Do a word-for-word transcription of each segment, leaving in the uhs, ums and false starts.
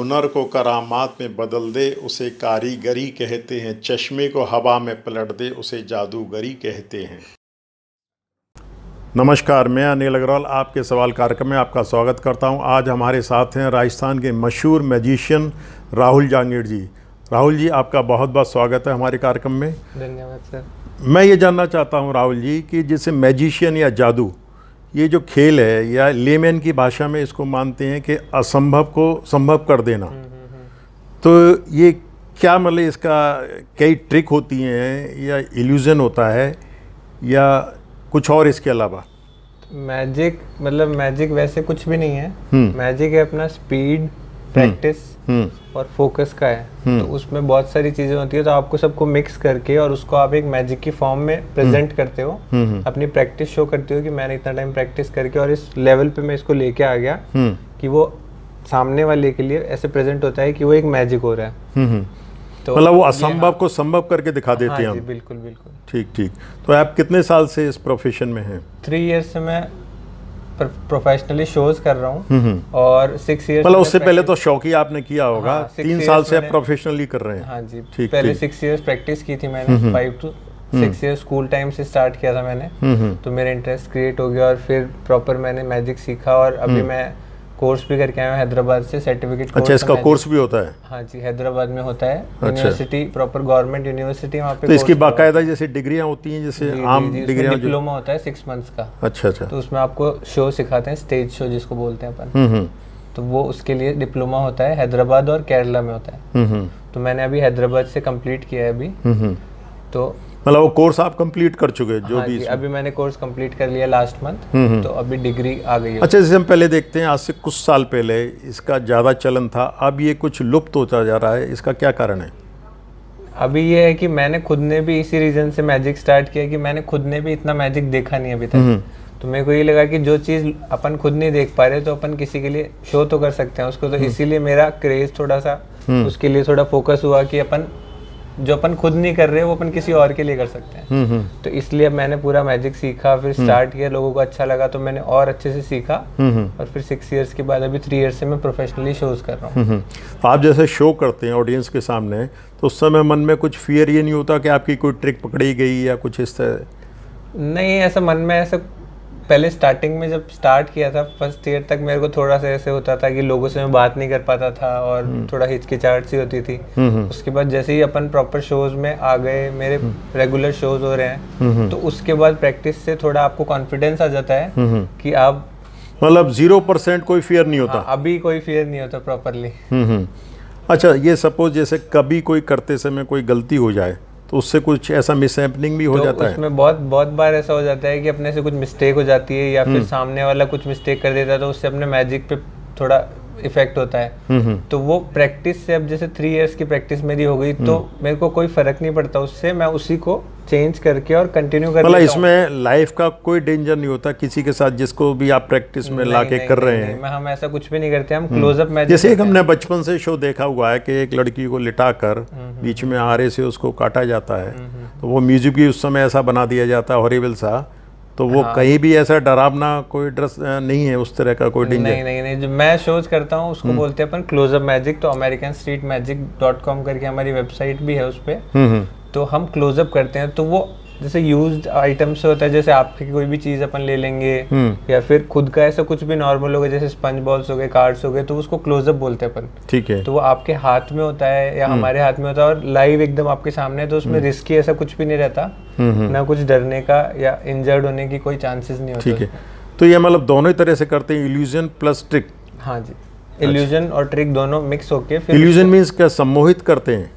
हुनर को करामात में बदल दे उसे कारीगरी कहते हैं, चश्मे को हवा में पलट दे उसे जादूगरी कहते हैं। नमस्कार, मैं अनिल अग्रवाल आपके सवाल कार्यक्रम में आपका स्वागत करता हूं। आज हमारे साथ हैं राजस्थान के मशहूर मैजिशियन राहुल जांगीर जी। राहुल जी, आपका बहुत बहुत स्वागत है हमारे कार्यक्रम में। धन्यवाद सर। मैं ये जानना चाहता हूं राहुल जी कि जैसे मैजिशियन या जादू, ये जो खेल है या लेमैन की भाषा में इसको मानते हैं कि असंभव को संभव कर देना, तो ये क्या मतलब इसका कई ट्रिक होती हैं या इल्यूजन होता है या कुछ और इसके अलावा? मैजिक मतलब मैजिक वैसे कुछ भी नहीं है। मैजिक है अपना स्पीड, प्रैक्टिस और फोकस का है। तो उसमें बहुत सारी चीजें होती है, तो आपको सबको मिक्स करके और उसको आप एक मैजिक की फॉर्म में प्रेजेंट करते हो, अपनी प्रैक्टिस शो करते हो कि मैंने इतना टाइम प्रैक्टिस करके और इस लेवल पे मैं इसको लेके आ गया कि वो सामने वाले के लिए ऐसे प्रेजेंट होता है कि वो एक मैजिक हो रहा है। तो मतलब वो असंभव को संभव करके दिखा देते हैं। हाँ हम जी, बिल्कुल बिल्कुल। ठीक ठीक। तो आप कितने साल से इस प्रोफेशन में हैं? थ्री इयर्स से मैं प्रोफेशनली शोज कर रहा हूँ और सिक्स इयर्स मतलब उससे पहले तो शौक ही आपने किया होगा। हाँ, तीन साल से आप प्रोफेशनली कर रहे हैं। हाँ जी, ठीक। पहले सिक्स इयर्स प्रैक्टिस की थी मैंने, five to six years school time से स्टार्ट किया था मैंने। तो मेरा इंटरेस्ट क्रिएट हो गया और फिर प्रॉपर मैंने मैजिक सीखा और अभी मैं कोर्स भी करके आया हूँ हैदराबाद से, सर्टिफिकेट कोर्स। अच्छा, इसका कोर्स भी होता है? हाँ जी, हैदराबाद में होता है। यूनिवर्सिटी, प्रॉपर गवर्नमेंट यूनिवर्सिटी वहाँ पे। तो इसकी बाकायदा जैसे डिग्रियाँ होती हैं, जैसे आम डिग्रियाँ? डिप्लोमा होता है सिक्स मंथ्स का। अच्छा अच्छा। तो उसमें आपको शो सिखाते हैं, स्टेज शो जिसको बोलते हैं अपन। तो वो उसके लिए डिप्लोमा होता है, हैदराबाद और केरला में होता है। तो मैंने अभी हैदराबाद से कंप्लीट किया है अभी। तो मतलब वो कोर्स आप कंप्लीट कर चुके हैं जो हाँ भी? जी, अभी मैंने कोर्स कंप्लीट कर लिया लास्ट मंथ, तो अभी डिग्री आ गई है। अच्छा, जैसे हम पहले देखते हैं, आज से कुछ साल पहले इसका ज़्यादा चलन था, अब ये कुछ लुप्त होता जा रहा है, इसका क्या कारण है? अभी ये है कि मैंने खुद ने भी इसी रीजन से मैजिक स्टार्ट किया कि मैंने खुद ने भी इतना मैजिक देखा नहीं अभी तक। तो मेरे को ये लगा कि जो चीज़ अपन खुद नहीं देख पा रहे तो अपन किसी के लिए शो तो कर सकते हैं उसको। तो इसीलिए मेरा क्रेज थोड़ा सा उसके लिए थोड़ा फोकस हुआ कि अपन जो अपन खुद नहीं कर रहे वो अपन किसी और के लिए कर सकते हैं। तो इसलिए मैंने पूरा मैजिक सीखा, फिर स्टार्ट किया, लोगों को अच्छा लगा तो मैंने और अच्छे से सीखा और फिर सिक्स इयर्स के बाद अभी थ्री इयर्स से मैं प्रोफेशनली शोज कर रहा हूँ। आप जैसे शो करते हैं ऑडियंस के सामने, तो उस समय मन में कुछ फियर ये नहीं होता कि आपकी कोई ट्रिक पकड़ी गई या कुछ इस तरह? नहीं, ऐसा मन में ऐसा पहले स्टार्टिंग में जब स्टार्ट किया था फर्स्ट ईयर तक मेरे को थोड़ा सा ऐसे होता था कि लोगों से मैं बात नहीं कर पाता था और थोड़ा हिचकिचाहट सी होती थी। उसके बाद जैसे ही अपन प्रॉपर शोज में आ गए, मेरे रेगुलर शोज हो रहे हैं, तो उसके बाद प्रैक्टिस से थोड़ा आपको कॉन्फिडेंस आ जाता है कि आप मतलब जीरो परसेंट कोई फियर नहीं होता? हाँ, अभी कोई फियर नहीं होता प्रॉपरली। अच्छा, ये सपोज जैसे कभी कोई करते समय कोई गलती हो जाए तो उससे कुछ ऐसा मिसहैपनिंग भी हो तो जाता है? उसमें बहुत बहुत बार ऐसा हो जाता है कि अपने से कुछ मिस्टेक हो जाती है या फिर सामने वाला कुछ मिस्टेक कर देता है, तो उससे अपने मैजिक पे थोड़ा इफेक्ट होता है। तो वो प्रैक्टिस से, अब जैसे थ्री इयर्स की प्रैक्टिस मेरी हो गई तो मेरे को कोई फर्क नहीं पड़ता उससे, मैं उसी को चेंज करके और कंटिन्यू कर मतलब इसमें लाइफ का कोई डेंजर नहीं होता किसी के साथ जिसको भी आप प्रैक्टिस में लाके कर रहे हैं? मैं हम ऐसा कुछ भी नहीं करते, हम क्लोजअप मैजिक। जैसे एक हमने बचपन से शो देखा हुआ है कि एक लड़की को लिटाकर बीच में आरे से उसको काटा जाता है, तो वो म्यूजिक भी उस समय ऐसा बना दिया जाता है हॉरिबल सा, तो वो हाँ। कहीं भी ऐसा डरावना कोई ड्रेस नहीं है उस तरह का कोई डेंजर? नहीं नहीं नहीं, जो मैं शोज करता हूँ उसको बोलते हैं अपन क्लोजअप मैजिक। तो American street magic dot com करके हमारी वेबसाइट भी है, उस पर तो हम क्लोजअप करते हैं। तो वो जैसे यूज्ड आइटम से होता है, जैसे आपकी कोई भी चीज अपन ले लेंगे या फिर खुद का ऐसा कुछ भी नॉर्मल हो गया, जैसे स्पंज बॉल्स हो गए, कार्ड्स हो गए, तो उसको क्लोजअप बोलते हैं अपन। ठीक है। तो वो आपके हाथ में होता है या हमारे हाथ में होता है और लाइव एकदम आपके सामने, तो उसमें रिस्की ऐसा कुछ भी नहीं रहता, ना कुछ डरने का या इंजर्ड होने की कोई चांसेस नहीं होते। ठीक है। तो ये मतलब दोनों ही तरह से करते हैं, इल्यूजन प्लस ट्रिक? हाँ जी, इल्यूजन और ट्रिक दोनों मिक्स होके। इल्यूजन मीन्स क्या, सम्मोहित करते हैं?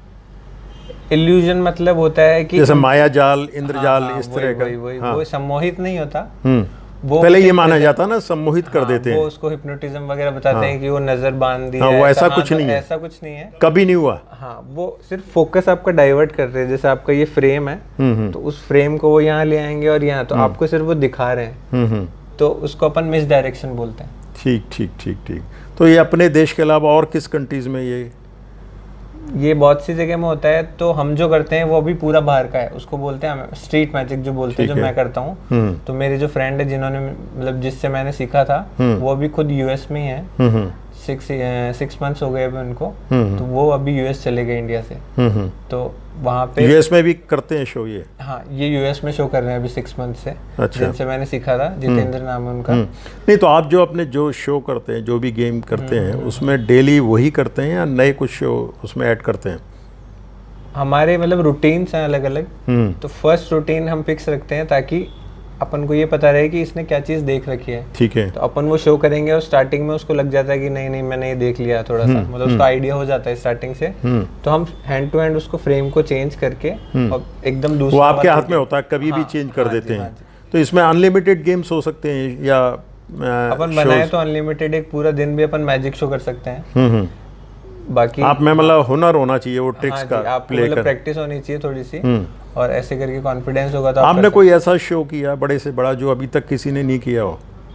इल्यूजन मतलब होता है कि जैसे माया जाल, इंद्रजाल, हाँ, इस तरह का। वही, वही, हाँ। वो सम्मोहित नहीं होता, वो पहले ये माना जाता ना, सम्मोहित कर देते हैं। वो उसको हिप्नोटिज्म वगैरह बताते हाँ। हैं कि वो नजर बांध दी हाँ, है, वो ऐसा कुछ नहीं है। ऐसा कुछ नहीं है, कभी नहीं हुआ। हाँ, वो सिर्फ फोकस आपका डाइवर्ट कर रहे हैं। जैसे आपका ये फ्रेम है तो उस फ्रेम को वो यहाँ ले आएंगे और यहाँ, तो आपको सिर्फ वो दिखा रहे हैं, तो उसको अपन मिस डायरेक्शन बोलते हैं। ठीक ठीक ठीक ठीक। तो ये अपने देश के अलावा और किस कंट्रीज में ये ये बहुत सी जगह में होता है। तो हम जो करते हैं वो भी पूरा बाहर का है, उसको बोलते हैं स्ट्रीट मैजिक जो बोलते हैं, जो मैं करता हूँ। तो मेरे जो फ्रेंड है जिन्होंने मतलब जिससे मैंने सीखा था वो भी खुद यूएस में ही है, सिक्स सिक्स मंथ्स हो गए अभी उनको, तो वो अभी यूएस चले गए इंडिया से। तो वहाँ पे यूएस में भी करते हैं शो ये? हाँ, ये यूएस में शो कर रहे हैं अभी सिक्स मंथ से। अच्छा। जिनसे मैंने सीखा था, जितेंद्र नाम है उनका। नहीं तो आप जो अपने जो शो करते हैं, जो भी गेम करते हैं, उसमें डेली वही करते हैं या नए कुछ शो उसमें ऐड करते हैं? हमारे मतलब रूटीन्स हैं अलग अलग। तो फर्स्ट रूटीन हम फिक्स रखते हैं ताकि अपन को ये पता रहे कि इसने क्या चीज़ देख रखी है। ठीक है। तो अपन वो शो करेंगे और स्टार्टिंग में उसको लग जाता है कि नहीं नहीं मैंने ये देख लिया थोड़ा सा, मतलब उसका आइडिया हो जाता है स्टार्टिंग से। तो हम हैंड टू हैंड उसको फ्रेम को चेंज करके और एकदम दूसरा, वो आपके हाथ में होता है, कभी भी चेंज कर देते हैं। तो इसमें अनलिमिटेड गेम्स हो सकते हैं या अपन बनाए तो अनलिमिटेड एक पूरा दिन भी अपन मैजिक शो कर सकते हैं। बाकी आप में मतलब हुनर होना चाहिए वो ट्रिक्स का, आपको मतलब प्रैक्टिस होनी चाहिए थोड़ी सी, और ऐसे करके कॉन्फिडेंस होगा तो आपने कोई ऐसा शो किया बड़े से बड़ा जो अभी तक किसी ने नहीं किया हो?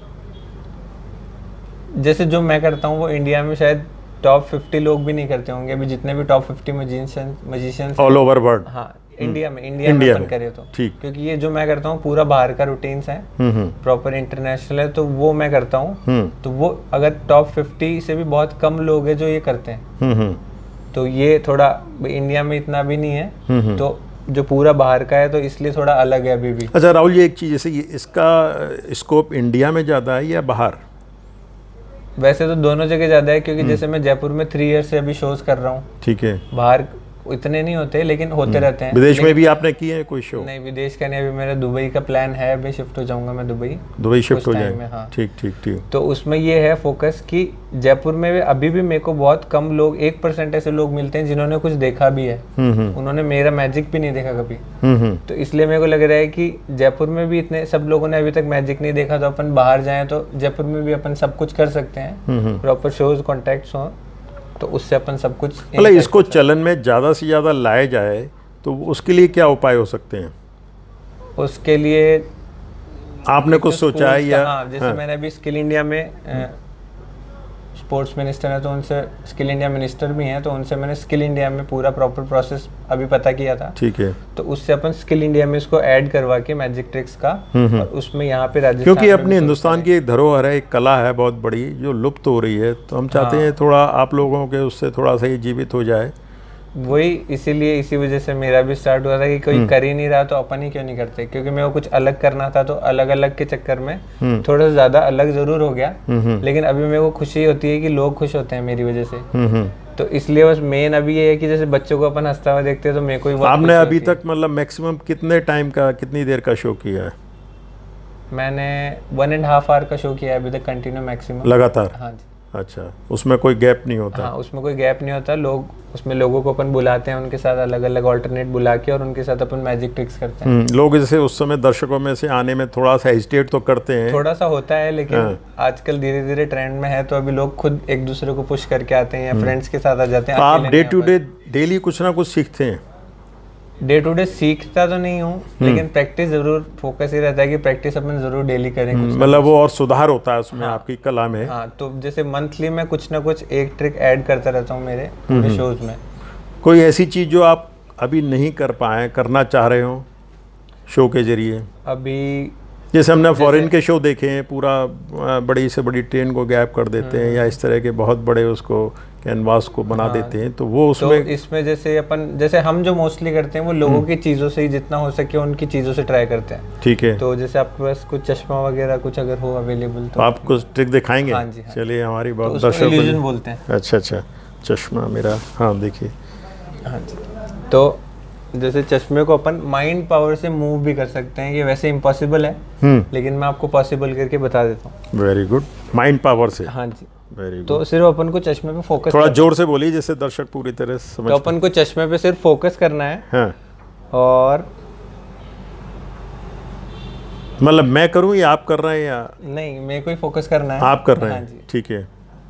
जैसे जो मैं करता हूँ वो इंडिया में शायद टॉप फिफ्टी लोग भी नहीं करते होंगे अभी, जितने भी top fifty magician magicians all over world. हाँ, इंडिया में इंडिया, इंडिया में अपन करे तो ठीक, क्योंकि ये जो मैं करता हूँ पूरा बाहर का रूटीन्स है, प्रॉपर इंटरनेशनल है, तो वो मैं करता हूँ। तो वो अगर टॉप फिफ्टी से भी बहुत कम लोग हैं जो ये करते हैं, तो ये थोड़ा इंडिया में इतना भी नहीं है, तो जो पूरा बाहर का है तो इसलिए थोड़ा अलग है अभी भी। अच्छा राहुल, ये एक चीज़ जैसे ये इसका स्कोप इंडिया में ज़्यादा है या बाहर? वैसे तो दोनों जगह ज़्यादा है, क्योंकि जैसे मैं जयपुर में थ्री इयर्स से अभी शोज कर रहा हूँ। ठीक है। बाहर इतने नहीं होते लेकिन होते रहते हैं। विदेश में भी आपने किए हैं कोई शो? नहीं, विदेश का नहीं, अभी मेरा दुबई का प्लान है, अभी शिफ्ट हो जाऊंगा मैं दुबई। दुबई शिफ्ट हो जाएंगे? हाँ। ठीक ठीक ठीक। तो उसमें ये है फोकस कि जयपुर में अभी भी मेरे को बहुत कम लोग, एक परसेंट ऐसे लोग मिलते हैं जिन्होंने कुछ देखा भी है, उन्होंने मेरा मैजिक भी नहीं देखा कभी। तो इसलिए मेरे को लग रहा है कि जयपुर में भी इतने सब लोगों ने अभी तक मैजिक नहीं देखा, तो अपन बाहर जाएं तो जयपुर में भी अपन सब कुछ कर सकते हैं, प्रॉपर शोज कॉन्टैक्ट्स हों, तो उससे अपन सब कुछ मतलब इसको चलन में ज़्यादा से ज़्यादा लाया जाए तो उसके लिए क्या उपाय हो सकते हैं? उसके लिए आपने कुछ सोचा है या? हाँ, जैसे हाँ। मैंने अभी स्किल इंडिया में स्पोर्ट्स मिनिस्टर है तो उनसे, स्किल इंडिया मिनिस्टर भी हैं तो उनसे मैंने स्किल इंडिया में पूरा प्रॉपर प्रोसेस अभी पता किया था। ठीक है। तो उससे अपन स्किल इंडिया में इसको ऐड करवा के मैजिक ट्रिक्स का, और उसमें यहाँ पे राजस्थान, क्योंकि अपनी हिंदुस्तान की एक धरोहर है, एक कला है बहुत बड़ी जो लुप्त हो रही है, तो हम चाहते हैं थोड़ा आप लोगों के उससे थोड़ा सा ही जीवित हो जाए। वही इसीलिए इसी वजह से मेरा भी स्टार्ट हुआ था कि कोई कर ही नहीं रहा तो अपन ही क्यों नहीं करते, क्योंकि मेरे को कुछ अलग करना था, तो अलग अलग के चक्कर में थोड़ा सा ज्यादा अलग जरूर हो गया, लेकिन अभी मेरे को खुशी होती है कि लोग खुश होते हैं मेरी वजह से। तो इसलिए बस मेन अभी ये है कि जैसे बच्चों को अपन हंसता हुआ देखते हैं तो मेरे को ही बहुत आपने अभी तक मतलब मैक्सिमम कितने टाइम का, कितनी देर का शो किया है? मैंने वन एंड हाफ आवर का शो किया है अभी तक कंटिन्यू मैक्सिमम, लगातार? हाँ जी। अच्छा, उसमें कोई गैप नहीं होता? हाँ, उसमें कोई गैप नहीं होता। लोग उसमें लोगों को अपन बुलाते हैं, उनके साथ अलग अलग ऑल्टरनेट बुला के और उनके साथ अपन मैजिक ट्रिक्स करते हैं। लोग जैसे उस समय दर्शकों में से आने में थोड़ा सा हेजिटेट तो करते हैं, थोड़ा सा होता है, लेकिन हाँ। आजकल धीरे धीरे ट्रेंड में है तो अभी लोग खुद एक दूसरे को पुश करके आते हैं या फ्रेंड्स के साथ आ जाते हैं। आप डे टू डे डेली कुछ ना कुछ सीखते हैं? डे टू डे सीखता तो नहीं हूँ, लेकिन प्रैक्टिस जरूर, फोकस ये रहता है कि प्रैक्टिस अपन जरूर डेली करें, मतलब वो और सुधार होता है उसमें। हाँ, आपकी कला में। हाँ, तो जैसे मंथली में कुछ ना कुछ एक ट्रिक ऐड करता रहता हूँ मेरे पूरे शोज में। कोई ऐसी चीज जो आप अभी नहीं कर पाए, करना चाह रहे हो शो के जरिए? अभी जैसे हमने फॉरेन के शो देखे हैं, पूरा बड़ी से बड़ी ट्रेन को गैप कर देते हैं या इस तरह के बहुत बड़े उसको कैनवास को बना हाँ, देते हैं, तो वो उसमें तो इसमें जैसे अपन, जैसे हम जो मोस्टली करते हैं वो लोगों की चीज़ों से ही जितना हो सके उनकी चीज़ों से ट्राई करते हैं। ठीक है। तो जैसे आपके पास कुछ चश्मा वगैरह कुछ अगर हो अवेलेबल तो आप कुछ ट्रिक दिखाएंगे? हाँ जी। हाँ। चलिए, हमारी बहुत तो दर्शक इल्यूजन बोलते हैं। अच्छा अच्छा, चश्मा मेरा, हाँ देखिए। हाँ जी। तो जैसे चश्मे को अपन माइंड पावर से मूव भी कर सकते हैं, ये वैसे इम्पॉसिबल है लेकिन मैं आपको पॉसिबल करके बता देता हूँ। वेरी गुड, माइंड पावर से। हाँ जी, वेरी गुड। तो सिर्फ अपन को चश्मे पे फोकस, थोड़ा जोर से बोलिए जैसे दर्शक पूरी तरह समझ। तो अपन को चश्मे पे सिर्फ फोकस करना है। हाँ। और मतलब मैं करूँ या आप कर रहे हैं? या नहीं, मेरे को ही फोकस करना है। आप कर रहे हैं? हाँ, ठीक है।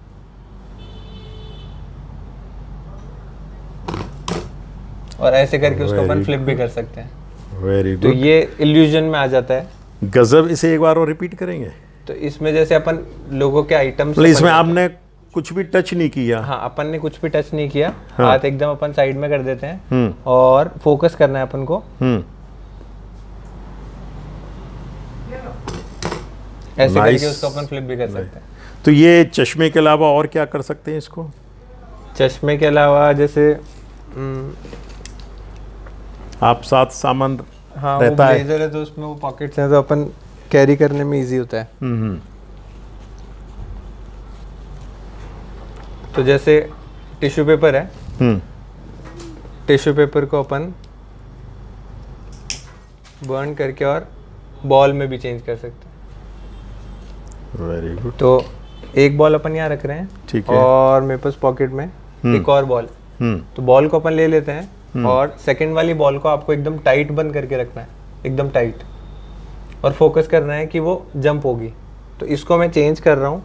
और ऐसे करके उसको अपन फ्लिप भी कर सकते हैं। Very good. तो ये इल्यूजन में आ जाता है। गजब। इसे एक बार और रिपीट करेंगे? तो इसमें जैसे अपन लोगों के आइटम्स, इसमें आपने कुछ भी टच नहीं किया? हाँ, अपन ने कुछ भी टच नहीं किया। हाँ। हाथ एकदम अपन साइड में कर देते हैं और फोकस करना है अपन को। ऐसे करके उसको अपन फ्लिप भी कर सकते हैं। तो ये चश्मे के अलावा और क्या कर सकते हैं इसको? चश्मे के अलावा जैसे आप साथ सामान हाँ रहता वो है, ब्लेजर है तो उसमें वो पॉकेट्स हैं तो अपन कैरी करने में इजी होता है। हम्म तो जैसे टिश्यू पेपर है, हम्म टिश्यू पेपर को अपन बर्न करके और बॉल में भी चेंज कर सकते हैं। Very good. तो एक बॉल अपन यहाँ रख रहे हैं, ठीक है, और मेरे पास पॉकेट में एक और बॉल, तो बॉल को अपन ले लेते हैं और सेकंड वाली बॉल को आपको एकदम टाइट बंद करके रखना है, एकदम टाइट, और फोकस करना है कि वो जंप होगी। तो इसको मैं चेंज कर रहा हूँ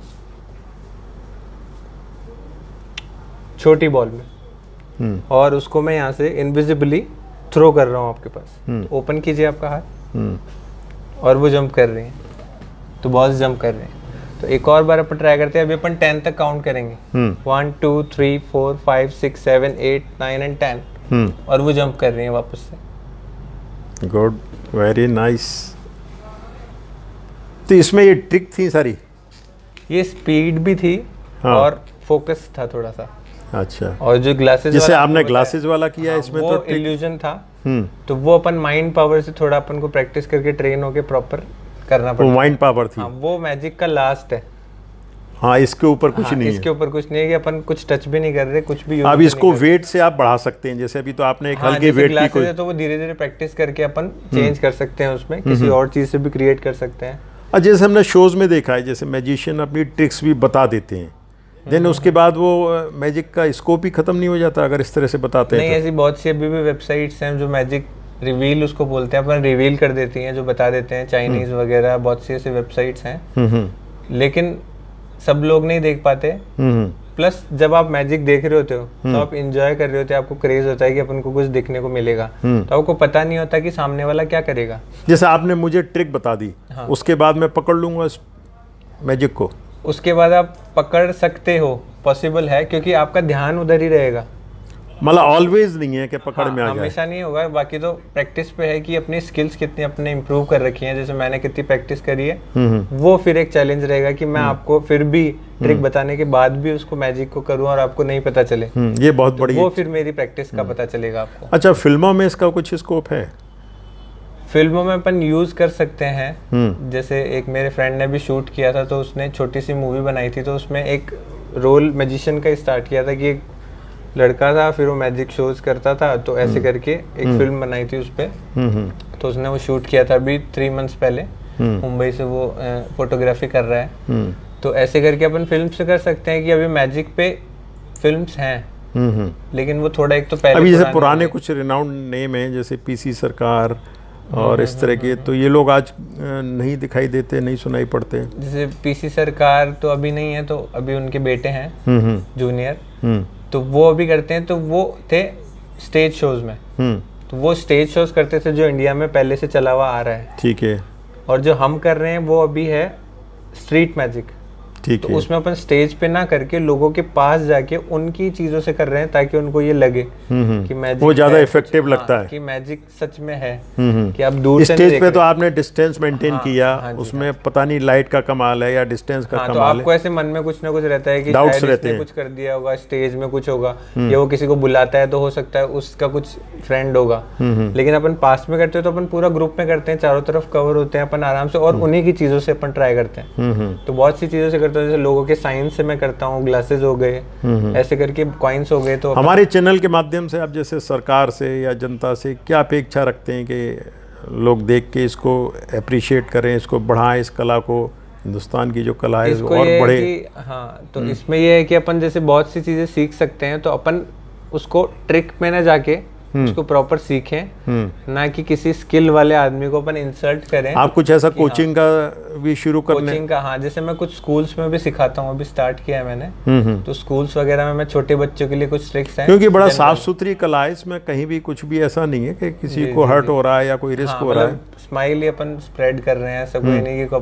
छोटी बॉल में, और उसको मैं यहाँ से इनविजिबली थ्रो कर रहा हूँ आपके पास। तो ओपन कीजिए आपका हाथ, और वो जंप कर रही है, तो बॉल्स जंप कर रहे हैं। तो एक और बार अपन ट्राई करते हैं, अभी अपन टेन तक काउंट करेंगे, one two three four five six seven eight nine and ten, और वो जंप कर रही है वापस से। Good, very nice. तो इसमें ये ट्रिक थी सारी? ये स्पीड भी थी, हाँ, और फोकस था थोड़ा सा। अच्छा, और जो ग्लासेस जैसे आपने ग्लासेस वाला किया, हाँ, इसमें वो तो इल्यूजन था, तो वो अपन माइंड पावर से थोड़ा अपन को प्रैक्टिस करके ट्रेन होके प्रॉपर करना पड़ता है। माइंड पावर थी, हाँ, वो मैजिक का लास्ट है। हाँ, इसके ऊपर कुछ हाँ, नहीं इसके है, ऊपर कुछ नहीं है कि अपन कुछ टच भी नहीं कर रहे, कुछ भी। अब इसको वेट से आप बढ़ा सकते हैं, जैसे अभी तो आपने एक हाँ, हल्के वेट की कोई, तो वो धीरे धीरे प्रैक्टिस करके अपन चेंज कर सकते हैं, उसमें किसी और चीज से भी क्रिएट कर सकते हैं। और जैसे हमने शोज में देखा है, जैसे मैजिशियन अपनी ट्रिक्स भी बता देते हैं, देन उसके बाद वो मैजिक का स्कोप ही खत्म नहीं हो जाता अगर इस तरह से बताते हैं? नहीं, ऐसी बहुत सी अभी भी वेबसाइट्स हैं जो मैजिक रिवील उसको बोलते हैं, अपन रिवील कर देती हैं, जो बता देते हैं, चाइनीज वगैरह बहुत सी ऐसी वेबसाइट्स हैं, लेकिन सब लोग नहीं देख पाते। प्लस जब आप मैजिक देख रहे होते हो तो आप एंजॉय कर रहे होते हो, आपको क्रेज होता है कि अपन को कुछ देखने को मिलेगा, तो आपको पता नहीं होता कि सामने वाला क्या करेगा। जैसे आपने मुझे ट्रिक बता दी, हाँ, उसके बाद मैं पकड़ लूंगा इस मैजिक को, उसके बाद आप पकड़ सकते हो, पॉसिबल है, क्योंकि आपका ध्यान उधर ही रहेगा। मतलब ऑलवेज नहीं है कि पकड़ हाँ, में आ जाए, हमेशा नहीं होगा। बाकी तो प्रैक्टिस पे है कि अपनी स्किल्स कितनी अपने इम्प्रूव कर रखी हैं, जैसे मैंने कितनी प्रैक्टिस करी है, वो फिर एक चैलेंज रहेगा कि मैं आपको फिर भी ट्रिक बताने के बाद भी उसको मैजिक को करूं और आपको नहीं पता चले, ये बहुत तो बड़ी, वो फिर मेरी प्रैक्टिस का पता चलेगा आपको। अच्छा, फिल्मों में इसका कुछ स्कोप है? फिल्मों में अपन यूज कर सकते हैं, जैसे एक मेरे फ्रेंड ने भी शूट किया था, तो उसने छोटी सी मूवी बनाई थी, तो उसमें एक रोल मैजिशियन का स्टार्ट किया था कि एक लड़का था, फिर वो मैजिक शोज करता था, तो ऐसे करके एक फिल्म बनाई थी उस पर। तो उसने वो शूट किया था अभी थ्री मंथ्स पहले, मुंबई से वो फोटोग्राफी कर रहा है। तो ऐसे करके अपन फिल्म से कर सकते हैं कि अभी मैजिक पे फिल्म्स हैं, लेकिन वो थोड़ा एक तो पहले अभी जैसे पुराने कुछ रिनाउंड नेम है, जैसे पीसी सरकार और इस तरह के, तो ये लोग आज नहीं दिखाई देते, नहीं सुनाई पड़ते। जैसे पीसी सरकार तो अभी नहीं है, तो अभी उनके बेटे हैं जूनियर, तो वो अभी करते हैं। तो वो थे स्टेज शोज में, तो वो स्टेज शोज करते थे जो इंडिया में पहले से चला हुआ आ रहा है, ठीक है। और जो हम कर रहे हैं वो अभी है स्ट्रीट मैजिक, ठीक तो है। उसमें अपन स्टेज पे ना करके लोगों के पास जाके उनकी चीजों से कर रहे हैं, ताकि उनको ये लगे कि मैजिक वो ज्यादा इफेक्टिव लगता है, कि मैजिक सच में है, कि आप दूर से स्टेज पे तो आपने डिस्टेंस मेंटेन किया, उसमें पता नहीं लाइट का कमाल है या डिस्टेंस का कमाल है, तो आपको ऐसे मन में कुछ ना कुछ रहता है कि डाउट्स रहते हैं, कुछ कर दिया होगा, स्टेज में कुछ होगा, या वो किसी को बुलाता है तो हो सकता है उसका कुछ फ्रेंड होगा, लेकिन अपन पास में करते हैं तो अपन पूरा ग्रुप में करते हैं, चारों तरफ कवर होते हैं अपन आराम से, और उन्हीं की चीजों से अपन ट्राई करते हैं। तो बहुत सी चीजों से करते हैं, जैसे लोगों के साइंस से मैं करता हूँ, ग्लासेस हो गए, ऐसे करके कॉइन्स हो गए। तो हमारे चैनल के माध्यम से आप जैसे सरकार से या जनता से क्या अपेक्षा रखते हैं कि लोग देख के इसको अप्रिशिएट करें, इसको बढ़ाएं, इस कला को, हिंदुस्तान की जो कला है और बढ़े? हाँ, तो इसमें ये है कि अपन जैसे बहुत सी चीजें सीख सकते हैं, तो अपन उसको ट्रिक में ना जाके उसको प्रॉपर सीखें, ना कि किसी स्किल वाले आदमी को अपन इंसल्ट करें। आप कुछ ऐसा कोचिंग हाँ, का भी शुरू करने? कोचिंग का, हाँ, जैसे मैं कुछ स्कूल्स में भी सिखाता हूँ, अभी स्टार्ट किया है मैंने, तो स्कूल्स वगैरह में मैं छोटे बच्चों के लिए कुछ ट्रिक्स हैं, क्योंकि बड़ा साफ सुथरी कला है, इसमें कहीं भी कुछ भी ऐसा नहीं है कि किसी को हर्ट हो रहा है या कोई रिस्क हो रहा है। स्माइल ही अपन स्प्रेड कर रहे हैं, ऐसा कोई नहीं कि अपन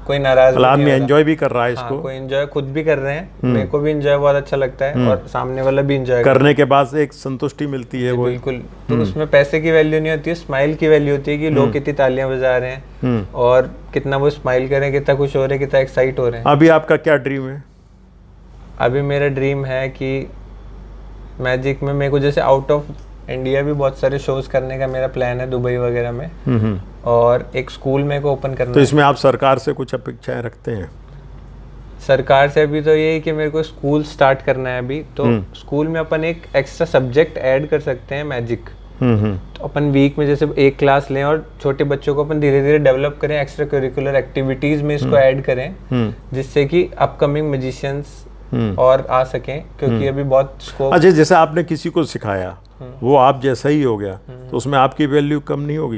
कोई नाराज नहीं आदमी होगा। एंजॉय भी कर रहा है इसको। हाँ, कोई एंजॉय खुद भी कर रहे हैं, मेरे को भी एंजॉय बहुत अच्छा लगता है और सामने वाला भी एंजॉय करने के बाद से एक संतुष्टि मिलती है वो। बिल्कुल। तो उसमें पैसे की वैल्यू नहीं होती है, स्माइल की वैल्यू होती है कि लोग कितनी तालियां बजा रहे हैं और कितना वो स्माइल कर रहे हैं, कितना खुश हो रहे हैं, कितना एक्साइट हो रहे हैं। अभी आपका क्या ड्रीम है? अभी मेरा ड्रीम है कि मैजिक में मेरे को जैसे आउट ऑफ इंडिया भी बहुत सारे शोज करने का मेरा प्लान है, दुबई वगैरह में, और एक स्कूल मेरे को ओपन करना है। तो इसमें आप सरकार से कुछ अपेक्षाएं रखते हैं? सरकार से अभी तो यही कि मेरे को स्कूल स्टार्ट करना है अभी, तो स्कूल में अपन एक एक्स्ट्रा सब्जेक्ट ऐड कर सकते हैं मैजिक। तो अपन वीक में जैसे एक क्लास लें और छोटे बच्चों को अपन धीरे धीरे डेवलप करें, एक्स्ट्रा करिकुलर एक्टिविटीज में इसको ऐड करें, जिससे कि अपकमिंग म्यूजिशियंस और आ सकें, क्योंकि अभी बहुत स्कोप। अच्छा, जैसे आपने किसी को सिखाया वो आप जैसा ही हो गया, तो उसमें आपकी वैल्यू कम नहीं होगी?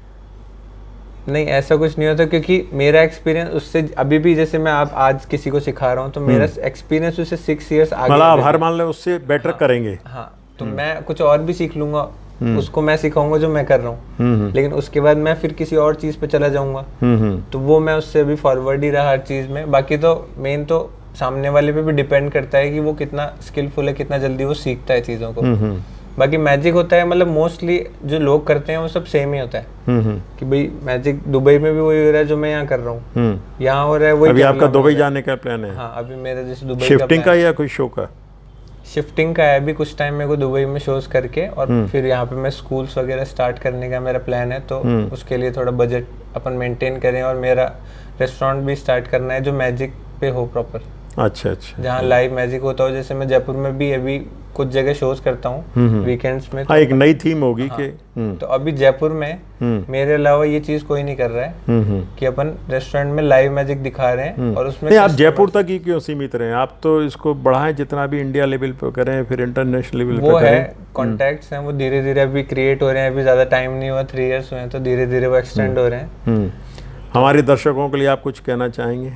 नहीं, ऐसा कुछ नहीं होता, क्योंकि मेरा एक्सपीरियंस उससे अभी भी, जैसे मैं आप आज किसी को सिखा रहा हूँ तो मेरा एक्सपीरियंस उससे सिक्स इयर्स आगे, मतलब आप हर मान लें उससे बेटर हाँ, करेंगे। हाँ, तो मैं कुछ और भी सीख लूंगा, उसको मैं सिखाऊंगा जो मैं कर रहा हूँ, लेकिन उसके बाद मैं फिर किसी और चीज पे चला जाऊंगा, तो वो मैं उससे अभी फॉरवर्ड ही रहा हर चीज में। बाकी तो मेन तो सामने वाले पे भी डिपेंड करता है कि वो कितना स्किलफुल है, कितना जल्दी वो सीखता है चीज़ों को। बाकी मैजिक होता है, मतलब मोस्टली जो लोग करते हैं वो सब सेम ही होता है कि भाई मैजिक दुबई में भी वही हो रहा है जो मैं यहाँ कर रहा हूँ, यहाँ हो रहा है वही। अभी आपका दुबई जाने का प्लान है? हाँ, अभी मेरा जैसे दुबई शिफ्टिंग का या कोई शो का? शिफ्टिंग का है, अभी कुछ टाइम मेरे को दुबई में शोज करके और फिर यहाँ पे मैं स्कूल्स वगैरह स्टार्ट करने का मेरा प्लान है, तो उसके लिए थोड़ा बजट अपन मेंटेन करें, और मेरा रेस्टोरेंट भी स्टार्ट करना है जो मैजिक पे हो प्रॉपर। अच्छा अच्छा, जहाँ लाइव मैजिक होता हो, जैसे मैं जयपुर में भी अभी कुछ जगह शोज करता हूँ वीकेंड्स में, तो हाँ, एक नई थीम होगी। हाँ, कि तो अभी जयपुर में मेरे अलावा ये चीज कोई नहीं कर रहा है कि अपन रेस्टोरेंट में लाइव मैजिक दिखा रहे हैं, और उसमें नहीं, आप जयपुर तक ही क्यों सीमित रहे? आप तो इसको बढ़ाएं, जितना भी इंडिया लेवल पे करें, फिर इंटरनेशनल लेवल पे वो करें। है कॉन्टैक्ट्स हैं, वो धीरे धीरे अभी क्रिएट हो रहे हैं, अभी ज्यादा टाइम नहीं हुआ, थ्री इयर्स हुए हैं, तो धीरे धीरे वो एक्सटेंड हो रहे हैं। हमारे दर्शकों के लिए आप कुछ कहना चाहेंगे?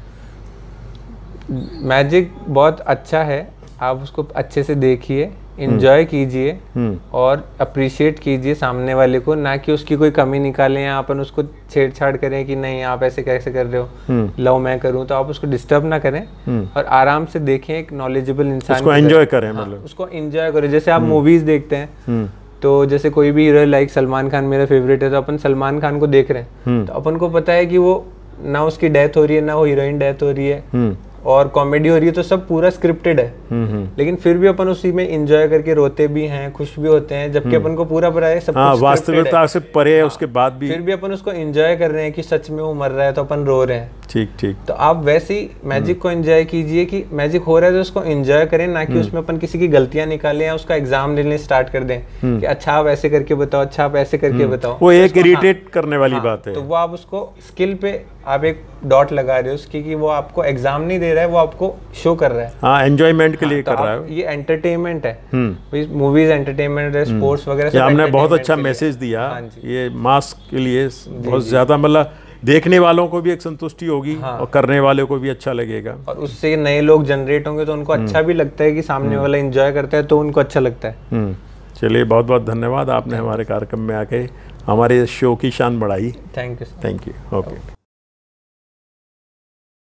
मैजिक बहुत अच्छा है, आप उसको अच्छे से देखिए, इंजॉय कीजिए और अप्रिशिएट कीजिए सामने वाले को, ना कि उसकी कोई कमी निकालें या अपन उसको छेड़छाड़ करें कि नहीं आप ऐसे कैसे कर रहे हो, लो मैं करूं, तो आप उसको डिस्टर्ब ना करें और आराम से देखें, एक नॉलेजेबल इंसान उसको एंजॉय करें। हाँ, मतलब उसको एंजॉय करें। जैसे आप मूवीज देखते हैं, तो जैसे कोई भी हीरो, लाइक सलमान खान मेरा फेवरेट है, तो अपन सलमान खान को देख रहे हैं, तो अपन को पता है कि वो ना उसकी डेथ हो रही है, ना वो हीरोइन डेथ हो रही है, और कॉमेडी हो रही है, तो सब पूरा स्क्रिप्टेड है, लेकिन फिर भी अपन उसी में एंजॉय करके रोते भी हैं, खुश भी होते हैं, जबकि अपन को पूरा पता है सब कुछ वास्तविकता से परे है, उसके बाद भी फिर भी अपन उसको एंजॉय कर रहे हैं कि सच में वो मर रहा है तो अपन रो रहे हैं। ठीक ठीक। तो आप वैसे ही मैजिक को एंजॉय कीजिए कि मैजिक हो रहा है तो उसको एंजॉय करें, ना कि उसमें अपन किसी की गलतियां निकालें या उसका एग्जाम लेने स्टार्ट कर दें कि अच्छा आप ऐसे करके बताओ, अच्छा आप ऐसे करके बताओ। वो एक इरिटेट करने वाली बात है। तो वो आप उसको स्किल पे आप एक डॉट लगा रहे हो उसकी, कि वो आपको एग्जाम नहीं दे रहा है, वो आपको शो कर रहा है। हाँ, एंजॉयमेंट के लिए तो कर रहा है। ये एंटरटेनमेंट है, मूवीज एंटरटेनमेंट है, स्पोर्ट्स वगैरह। हमने बहुत अच्छा मैसेज दिया, ये मास्क के लिए बहुत ज्यादा, मतलब देखने वालों को भी एक संतुष्टि होगी और करने वाले को भी अच्छा लगेगा, और उससे नए लोग जनरेट होंगे तो उनको अच्छा भी लगता है कि सामने वाला एंजॉय करता है, तो उनको अच्छा लगता है। चलिए, बहुत बहुत धन्यवाद, आपने हमारे कार्यक्रम में आके हमारे शो की शान बढ़ाई। Thank you. Thank you. Okay.